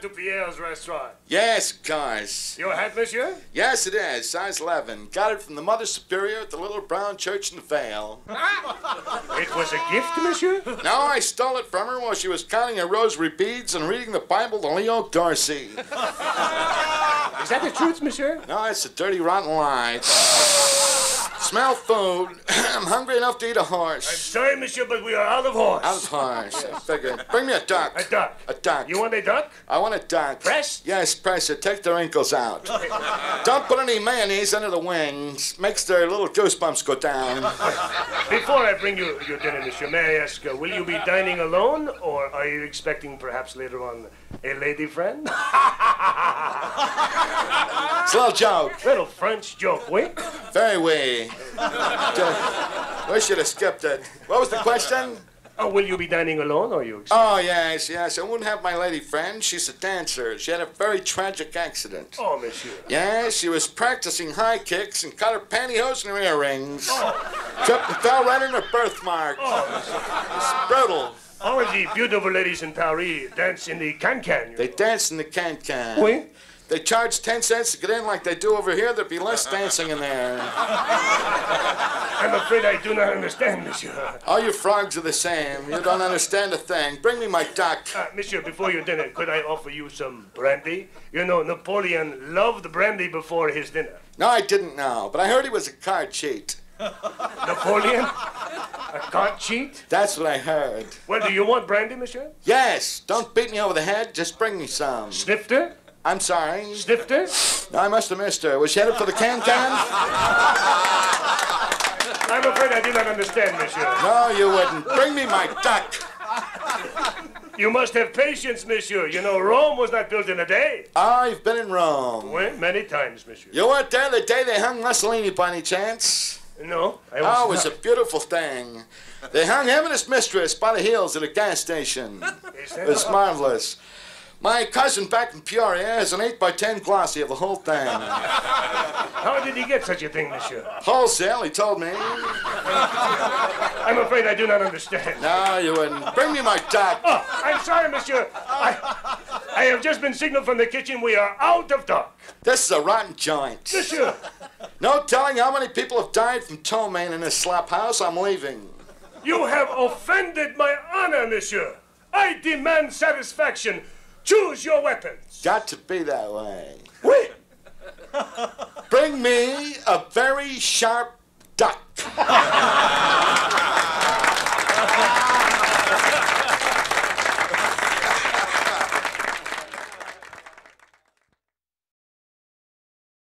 to Pierre's restaurant? Yes, of course. Your hat, monsieur? Yes, it is. Size 11. Got it from the Mother Superior at the Little Brown Church in the Vale. It was a gift, monsieur? No, I stole it from her while she was counting her rosary beads and reading the Bible to Leo Dorsey. Is that the truth, monsieur? No, it's a dirty, rotten lie. Smell food. I'm hungry enough to eat a horse. I'm sorry, monsieur, but we are out of horse. Out of horse. I figured. Bring me a duck. A duck? A duck. You want a duck? I want a duck. Pressed? Yes, press it. Take the wrinkles out. Don't put any mayonnaise under the wings. Makes their little goosebumps go down. Before I bring you your dinner, monsieur, may I ask, will you be dining alone, or are you expecting perhaps later on a lady friend? It's a little joke. Little French joke, wink. Very wee. We should have skipped it. What was the question? Oh, will you be dining alone, or are you Oh, yes. I wouldn't have my lady friend. She's a dancer. She had a very tragic accident. Oh, monsieur. Yes, she was practicing high kicks and cut her pantyhose and her earrings. Tripped and fell right in her birthmark. It's brutal. All of the beautiful ladies in Paris dance in the can-can. They dance in the can-can. Oui? They charge 10 cents to get in like they do over here. There'd be less dancing in there. I'm afraid I do not understand, monsieur. All you frogs are the same. You don't understand a thing. Bring me my duck. Monsieur, before your dinner, could I offer you some brandy? You know, Napoleon loved brandy before his dinner. No, I didn't know, but I heard he was a card cheat. Napoleon? A card cheat? That's what I heard. Well, do you want brandy, monsieur? Yes. Don't beat me over the head. Just bring me some. Snifter? I'm sorry. Snifter? No, I must have missed her. Was she headed for the can-can? I'm afraid I do not understand, monsieur. No, you wouldn't. Bring me my duck. You must have patience, monsieur. You know, Rome was not built in a day. I've been in Rome. Well, many times, monsieur. You weren't there the day they hung Mussolini by any chance? No, I was Oh, it was not. a beautiful thing. They hung him and his mistress by the heels at a gas station. It was marvelous. My cousin back in Peoria has an 8x10 glossy of the whole thing. How did he get such a thing, monsieur? Wholesale, he told me. I'm afraid I do not understand. No, you wouldn't. Bring me my duck. Oh, I'm sorry, monsieur. I have just been signaled from the kitchen. We are out of duck. This is a rotten joint. Monsieur. No telling how many people have died from ptomaine in this slop house. I'm leaving. You have offended my honor, monsieur. I demand satisfaction. Choose your weapons. Got to be that way. Oui. Bring me a very sharp duck.